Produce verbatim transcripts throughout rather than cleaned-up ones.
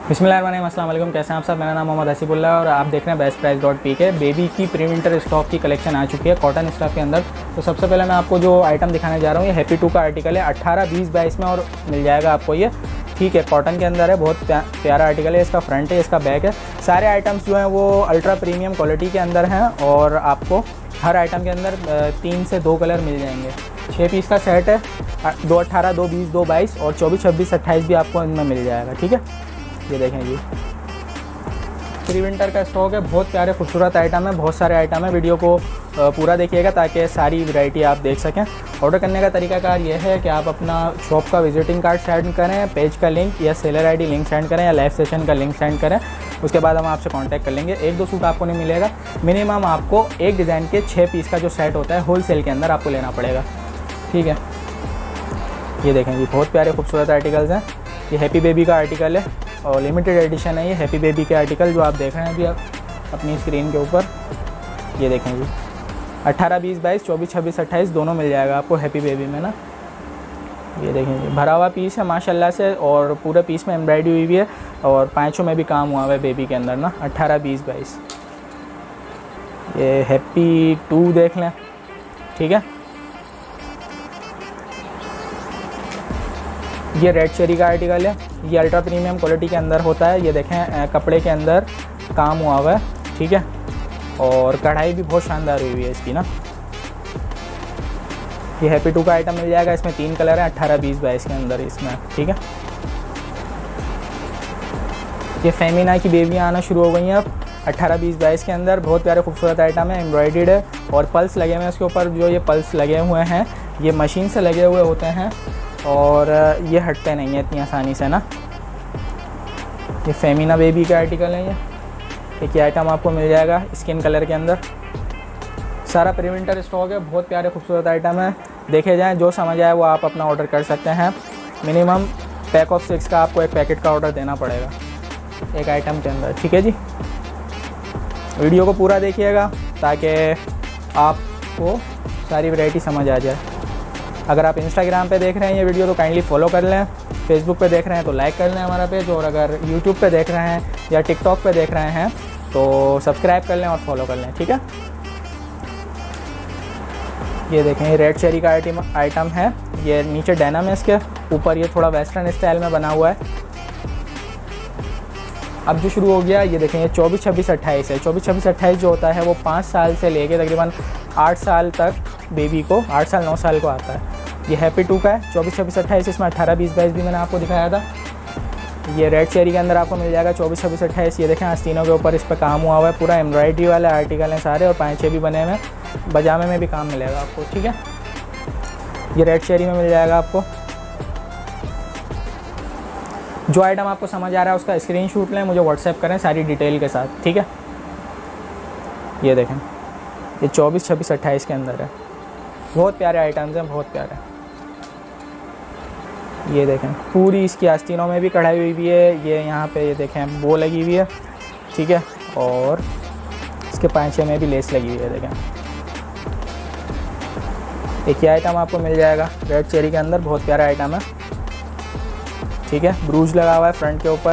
बिस्मिल्लाहिर्रहमानिर्रहीम, अस्सलाम वालेकुम। कैसे हैं आप सब? मेरा नाम मोहम्मद हसीबुल्लाह और आप देख रहे हैं best price dot P K. Baby की प्री विंटर स्टॉक की कलेक्शन आ चुकी है कॉटन स्टफ के अंदर। तो सबसे पहले मैं आपको जो आइटम दिखाने जा रहा हूँ ये हैप्पी टू का आर्टिकल है। अट्ठारह बीस बाईस में और मिल जाएगा आपको ये, ठीक है। कॉटन के अंदर है, बहुत प्या, प्यारा आर्टिकल है। इसका फ्रंट है, इसका बैक है। सारे आइटम्स जो हैं वो अल्ट्रा प्रीमियम क्वालिटी के अंदर हैं और आपको हर आइटम के अंदर तीन से दो कलर मिल जाएंगे। छः पीस का सेट है, दो अट्ठारह, दो बीस, दो बाईस और चौबीस छब्बीस अट्ठाईस भी आपको इनमें मिल जाएगा, ठीक है। ये देखें जी, प्री विंटर का स्टॉक है। बहुत प्यारे खूबसूरत आइटम है, बहुत सारे आइटम है। वीडियो को पूरा देखिएगा ताकि सारी वैरायटी आप देख सकें। ऑर्डर करने का तरीकाकार ये है कि आप अपना शॉप का विजिटिंग कार्ड सेंड करें, पेज का लिंक या सेलर आईडी लिंक सेंड करें या लाइव सेशन का लिंक सेंड करें। उसके बाद हम आपसे कांटेक्ट कर लेंगे। एक दो सूट आपको नहीं मिलेगा, मिनिमम आपको एक डिज़ाइन के छः पीस का जो सेट होता है होल सेल के अंदर आपको लेना पड़ेगा, ठीक है। ये देखें जी, बहुत प्यारे खूबसूरत आर्टिकल्स हैं। ये हैप्पी बेबी का आर्टिकल है और लिमिटेड एडिशन है ये हैप्पी बेबी के आर्टिकल जो आप देख रहे हैं अभी आप अपनी स्क्रीन के ऊपर। ये देखें जी, अट्ठारह बीस बाईस चौबीस छब्बीस अट्ठाईस दोनों मिल जाएगा आपको हैप्पी बेबी में ना। ये देखें जी, भरा हुआ पीस है माशाल्लाह से और पूरे पीस में एम्ब्रॉयडरी हुई हुई है और पाँचों में भी काम हुआ हुआ है बेबी के अंदर ना। अट्ठारह बीस बाईस ये हैप्पी टू देख लें, ठीक है। ये रेड चेरी का आर्टिकल है, ये अल्ट्रा प्रीमियम क्वालिटी के अंदर होता है। ये देखें कपड़े के अंदर काम हुआ हुआ है, ठीक है। और कढ़ाई भी बहुत शानदार हुई हुई है इसकी ना। ये हैप्पी टू का आइटम मिल जाएगा, इसमें तीन कलर हैं अट्ठारह बीस बाईस के अंदर इसमें, ठीक है। ये फेमिना की बेबियाँ आना शुरू हो गई हैं अब अट्ठारह बीस बाईस के अंदर। बहुत प्यारे खूबसूरत आइटम है, एम्ब्रॉयडर्ड है और पल्स लगे हुए हैं इसके ऊपर। जो ये पल्स लगे हुए हैं ये मशीन से लगे हुए होते हैं और ये हटते नहीं है इतनी आसानी से ना। ये फेमिना बेबी का आर्टिकल है। ये एक ही आइटम आपको मिल जाएगा स्किन कलर के अंदर। सारा प्री विंटर स्टॉक है, बहुत प्यारे खूबसूरत आइटम है। देखे जाएं, जो समझ आए वो आप अपना ऑर्डर कर सकते हैं। मिनिमम पैक ऑफ सिक्स का आपको एक पैकेट का ऑर्डर देना पड़ेगा एक आइटम के अंदर, ठीक है जी। वीडियो को पूरा देखिएगा ताकि आपको सारी वैरायटी समझ आ जाए। अगर आप इंस्टाग्राम पे देख रहे हैं ये वीडियो तो काइंडली फॉलो कर लें। फेसबुक पे देख रहे हैं तो लाइक कर लें हमारा पेज, और अगर यूट्यूब पे देख रहे हैं या टिकटॉक पे देख रहे हैं तो सब्सक्राइब कर लें और फॉलो कर लें, ठीक है। ये देखें, ये रेड चेरी का आइटम आइटम है। ये नीचे डेनिम है, इसके ऊपर ये थोड़ा वेस्टर्न स्टाइल में बना हुआ है। अब जो शुरू हो गया, ये देखें, ये चौबीस छब्बीस अट्ठाईस है। चौबीस छब्बीस अट्ठाईस जो होता है वो पाँच साल से लेके तकरीबन आठ साल तक बेबी को, आठ साल नौ साल को आता है। ये हैप्पी टू का है, चौबीस छब्बीस अट्ठाईस। इसमें अट्ठारह बीस बाईस भी मैंने आपको दिखाया था। ये रेड चेरी के अंदर आपको मिल जाएगा चौबीस छब्बीस अट्ठाईस। ये देखें, आस्तीनों के ऊपर इस पर काम हुआ हुआ है, पूरा एम्ब्रॉयडरी वाले आर्टिकल हैं सारे और पाँच छः भी बने हुए हैं। बजामे में भी काम मिलेगा आपको, ठीक है। ये रेड चेरी में मिल जाएगा आपको। जो आइटम आपको समझ आ रहा है उसका स्क्रीनशॉट लें, मुझे व्हाट्सएप करें सारी डिटेल के साथ, ठीक है। ये देखें, ये चौबीस छब्बीस अट्ठाईस के अंदर है। बहुत प्यारे आइटम्स हैं, बहुत प्यारे। ये देखें, पूरी इसकी आस्तीनों में भी कढ़ाई हुई भी है। ये यहाँ पे ये देखें बो लगी हुई है, ठीक है। और इसके पाँचे में भी लेस लगी हुई है, देखें। एक ही आइटम आपको मिल जाएगा रेड चेरी के अंदर, बहुत प्यारा आइटम है, ठीक है। ब्रूज लगा हुआ है फ्रंट के ऊपर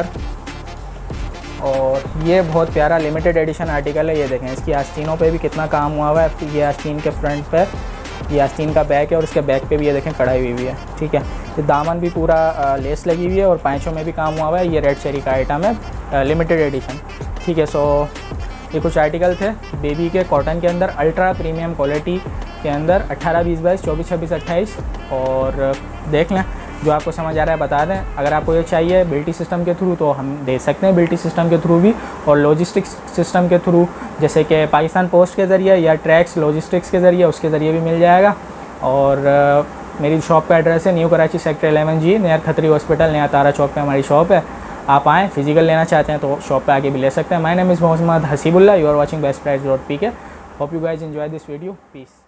और ये बहुत प्यारा लिमिटेड एडिशन आर्टिकल है। ये देखें, इसकी आस्तीनों पे भी कितना काम हुआ हुआ है। ये आस्तीन के फ्रंट पे, ये आस्तीन का बैक है और इसके बैक पे भी ये देखें कढ़ाई हुई हुई है, ठीक है। ये दामन भी पूरा आ, लेस लगी हुई है और पाँचों में भी काम हुआ हुआ है। ये रेड चेरी का आइटम है, लिमिटेड एडिशन, ठीक है। सो ये कुछ आर्टिकल थे बेबी के कॉटन के अंदर अल्ट्रा प्रीमियम क्वालिटी के अंदर। अट्ठारह बीस बाईस चौबीस छब्बीस अट्ठाईस और देख लें, जो आपको समझ आ रहा है बता दें। अगर आपको ये चाहिए बिल्टी सिस्टम के थ्रू तो हम दे सकते हैं बिल्टी सिस्टम के थ्रू भी, और लॉजिस्टिक्स सिस्टम के थ्रू जैसे कि पाकिस्तान पोस्ट के ज़रिए या ट्रैक्स लॉजिस्टिक्स के ज़रिए, उसके ज़रिए भी मिल जाएगा। और आ, मेरी शॉप का एड्रेस है new Karachi sector eleven G, near Khatri hospital, नया तारा चौक पे हमारी शॉप है। आप आएँ, फिजिकल लेना चाहते हैं तो शॉप पे आके भी ले सकते हैं। My name is Mohammad Hasibullah, you are watching best price dot P K. Hope you guys enjoy this video, piece.